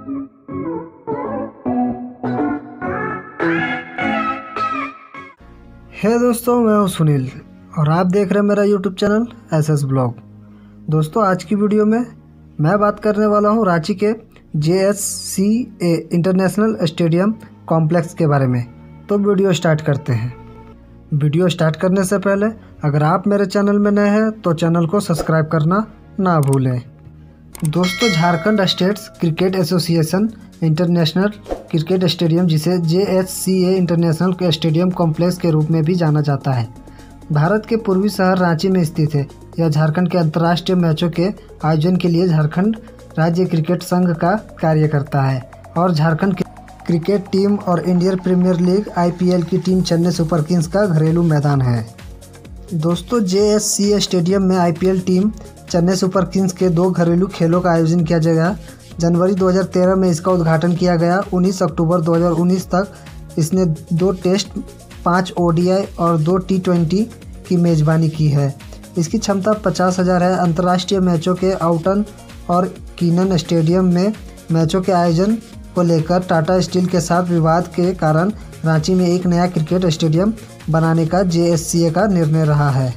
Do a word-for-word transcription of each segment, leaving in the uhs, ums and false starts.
हे दोस्तों, मैं हूं सुनील और आप देख रहे हैं मेरा YouTube channel S S blog. दोस्तों, आज की वीडियो में मैं बात करने वाला हूं रांची के J S C A international stadium complex के बारे में। तो वीडियो स्टार्ट करते हैं। वीडियो स्टार्ट करने से पहले अगर आप मेरे चैनल में नए हैं तो चैनल को सब्सक्राइब करना ना भूलें। दोस्तों, Jharkhand states cricket association international cricket stadium, जिसे J S C A international stadium complex के रूप में भी जाना जाता है, भारत के पूर्वी शहर रांची में स्थित है। यह झारखंड के अंतर्राष्ट्रीय मैचों के आयोजन के लिए झारखंड राज्य क्रिकेट संघ का कार्य करता है और झारखंड क्रिकेट टीम और Indian Premier League I P L की टीम चेन्नई सुपर किंग्स का घरेलू मैदान है। दोस्तों, जे एस सी ए स्टेडियम में I P L team Chennai Super Kings के दो घरेलू खेलों का आयोजन किया जाएगा। जनवरी दो हज़ार तेरह में इसका उद्घाटन किया गया। उन्नीस अक्टूबर दो हज़ार उन्नीस तक इसने दो टेस्ट, पाँच ओ डी आई और दो टी ट्वेंटी की मेज़बानी की है। इसकी क्षमता पचास हज़ार है। अंतर्राष्ट्रीय मैचों के आउटन और कीनन स्टेडियम में मैचों के आयोजन को लेकर टाटा स्टील के साथ विवाद के कारण रांची में एक नया क्रिकेट स्टेडियम बनाने का जे एस सी ए का निर्णय रहा है।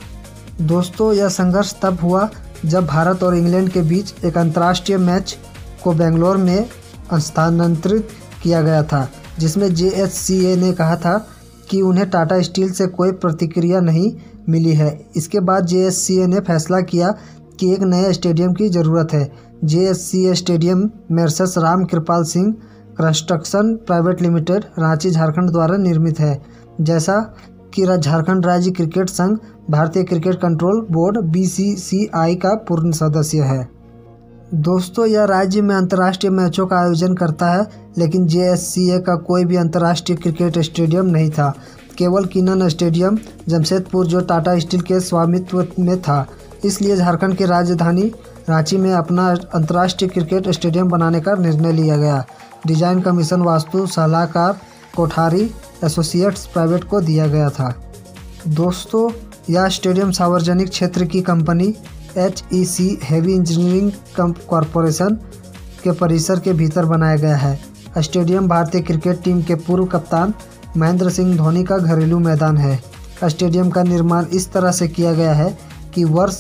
दोस्तों, यह संघर्ष तब हुआ जब भारत और इंग्लैंड के बीच एक अंतर्राष्ट्रीय मैच को बेंगलोर में स्थानांतरित किया गया था, जिसमें जे एस सी ए ने कहा था कि उन्हें टाटा स्टील से कोई प्रतिक्रिया नहीं मिली है। इसके बाद जे एस सी ए ने फैसला किया कि एक नए स्टेडियम की ज़रूरत है। J S C A stadium messrs Ram Kripal Singh construction private limited, Ranchi, Jharkhand द्वारा निर्मित है। जैसा कि झारखंड राज्य क्रिकेट संघ भारतीय क्रिकेट control board B C C I का पूर्ण सदस्य है। दोस्तों, यह राज्य में अंतर्राष्ट्रीय मैचों का आयोजन करता है, लेकिन जे एस सी ए का कोई भी अंतर्राष्ट्रीय क्रिकेट स्टेडियम नहीं था। केवल कीनन स्टेडियम जमशेदपुर, जो टाटा स्टील के स्वामित्व में था, इसलिए झारखंड की राजधानी रांची में अपना अंतर्राष्ट्रीय क्रिकेट स्टेडियम बनाने का निर्णय लिया गया। डिजाइन कमीशन वास्तु सलाहकार कोठारी एसोसिएट्स प्राइवेट को दिया गया था। दोस्तों, यह स्टेडियम सार्वजनिक क्षेत्र की company H E C heavy engineering corporation के परिसर के भीतर बनाया गया है। स्टेडियम भारतीय क्रिकेट टीम के पूर्व कप्तान महेंद्र सिंह धोनी का घरेलू मैदान है। स्टेडियम का निर्माण इस तरह से किया गया है कि वर्ष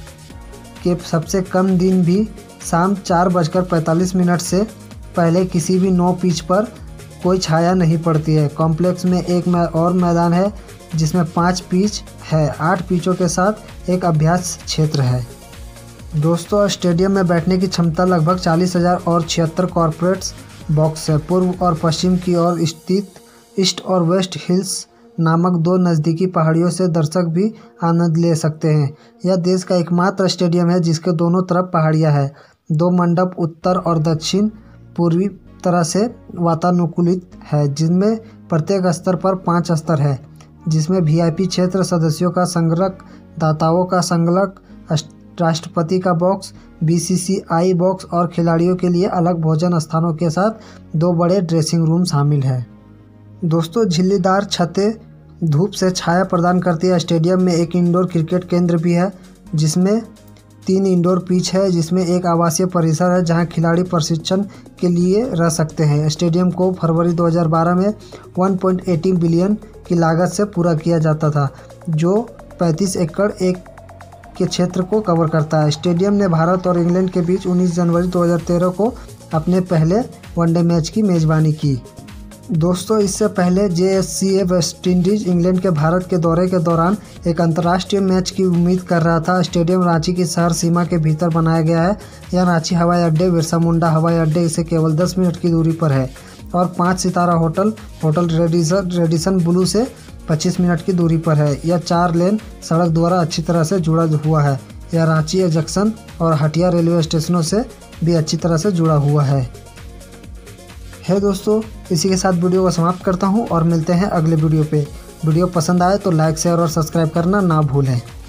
के सबसे कम दिन भी शाम चार बजकर पैंतालीस मिनट से पहले किसी भी नो पिच पर कोई छाया नहीं पड़ती है। कॉम्प्लेक्स में एक और मैदान है जिसमें पाँच पिच है। आठ पिचों के साथ एक अभ्यास क्षेत्र है। दोस्तों, स्टेडियम में बैठने की क्षमता लगभग चालीस हज़ार और छिहत्तर कॉर्पोरेट्स बॉक्स है। पूर्व और पश्चिम की ओर स्थित ईस्ट और वेस्ट हिल्स नामक दो नज़दीकी पहाड़ियों से दर्शक भी आनंद ले सकते हैं। यह देश का एकमात्र स्टेडियम है जिसके दोनों तरफ पहाड़ियाँ हैं। दो मंडप उत्तर और दक्षिण पूर्वी तरह से वातानुकूलित है, जिनमें प्रत्येक स्तर पर पाँच स्तर है, जिसमें वी आई पी क्षेत्र, सदस्यों का संग्रह, दाताओं का संग्रह, राष्ट्रपति का box, B C C I box और खिलाड़ियों के लिए अलग भोजन स्थानों के साथ दो बड़े ड्रेसिंग रूम शामिल है। दोस्तों, झिल्लीदार छतें धूप से छाया प्रदान करती है। स्टेडियम में एक इंडोर क्रिकेट केंद्र भी है, जिसमें तीन इंडोर पिच है, जिसमें एक आवासीय परिसर है जहां खिलाड़ी प्रशिक्षण के लिए रह सकते हैं। स्टेडियम को फरवरी दो हज़ार बारह में एक पॉइंट आठ बिलियन की लागत से पूरा किया जाता था, जो पैंतीस एकड़ एक के क्षेत्र को कवर करता है। स्टेडियम ने भारत और इंग्लैंड के बीच उन्नीस जनवरी दो हज़ार तेरह को अपने पहले वनडे मैच की मेज़बानी की। दोस्तों, इससे पहले J S C A West Indies England के भारत के दौरे के दौरान एक अंतर्राष्ट्रीय मैच की उम्मीद कर रहा था। स्टेडियम रांची की शहर सीमा के भीतर बनाया गया है। यह रांची हवाई अड्डे, बिरसा मुंडा हवाई अड्डे से केवल दस मिनट की दूरी पर है और पाँच सितारा hotel hotel Radisson Radisson Blu से पच्चीस मिनट की दूरी पर है। यह चार लेन सड़क द्वारा अच्छी तरह से जुड़ा हुआ है। यह रांची जंक्शन और हटिया रेलवे स्टेशनों से भी अच्छी तरह से जुड़ा हुआ है। है दोस्तों, इसी के साथ वीडियो को समाप्त करता हूं और मिलते हैं अगले वीडियो पे। वीडियो पसंद आए तो लाइक, शेयर और सब्सक्राइब करना ना भूलें।